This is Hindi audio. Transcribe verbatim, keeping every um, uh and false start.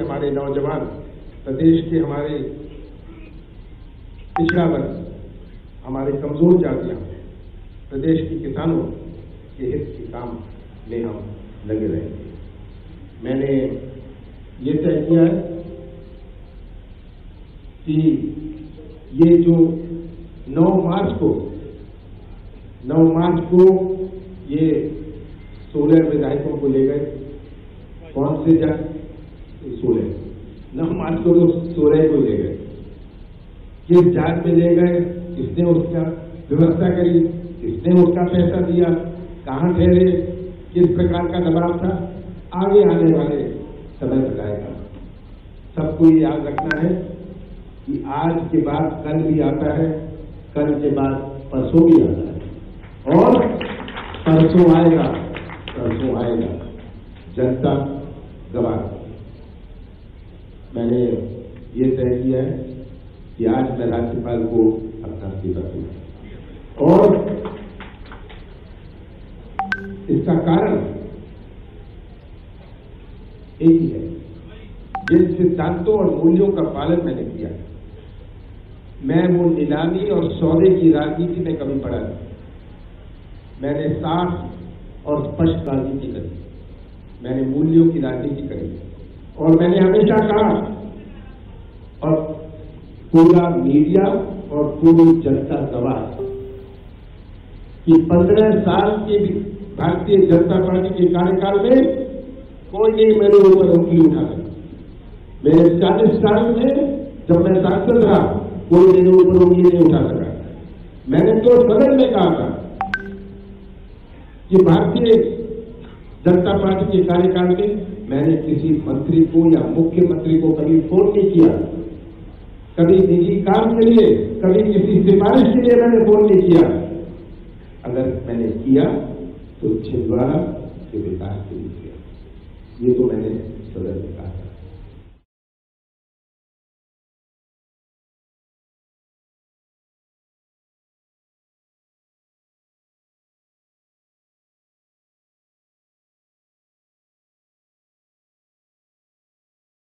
हमारे नौजवान, प्रदेश के हमारे पिछड़ा वर्ग, हमारे कमजोर जातियां, प्रदेश के किसानों के हित के काम में हम लगे रहेंगे। मैंने ये तय किया है कि ये जो नौ मार्च को नौ मार्च को ये सोलह विधायकों को ले गए, कौन से जा सोलह नौ मार्च को तो सोलह को ले गए, किस जात में ले गए, किसने उसका व्यवस्था करी, किसने उसका पैसा दिया, कहां ठहरे, किस प्रकार का दबाव था, आगे आने वाले समय बताएगा। सबको ये याद रखना है कि आज के बाद कल भी आता है, कल के बाद परसों भी आता है और परसों आएगा, परसों आएगा, जनता गवाह। मैंने ये तय किया है कि आज मैं राज्यपाल को अपना इस्तीफा दूंगा और इसका कारण एक ही है, जिन सिद्धांतों और मूल्यों का पालन मैंने किया, मैं वो नीलामी और सौदे की राजनीति में कभी पड़ा नहीं। मैंने साफ और स्पष्ट राजनीति करी, मैंने मूल्यों की राजनीति करी और मैंने हमेशा कहा और पूरा मीडिया और पूरी जनता गवाह कि पंद्रह साल के भारतीय जनता पार्टी के कार्यकाल में कोई नहीं मेरे ऊपर उंगली उठा सका। मेरे चालीस साल में जब मैं सांसद रहा, कोई मेरे ऊपर उंगली नहीं उठा सका। मैंने तो सदन में कहा था कि भारतीय जनता पार्टी के कार्यकाल में मैंने किसी मंत्री को या मुख्यमंत्री को कभी फोन नहीं किया, कभी निजी काम के लिए, कभी किसी सिफारिश के लिए मैंने फोन नहीं किया। अगर मैंने किया तो छिंदवाड़ा के विकास के लिए किया। ये तो मैंने सदन में कहा।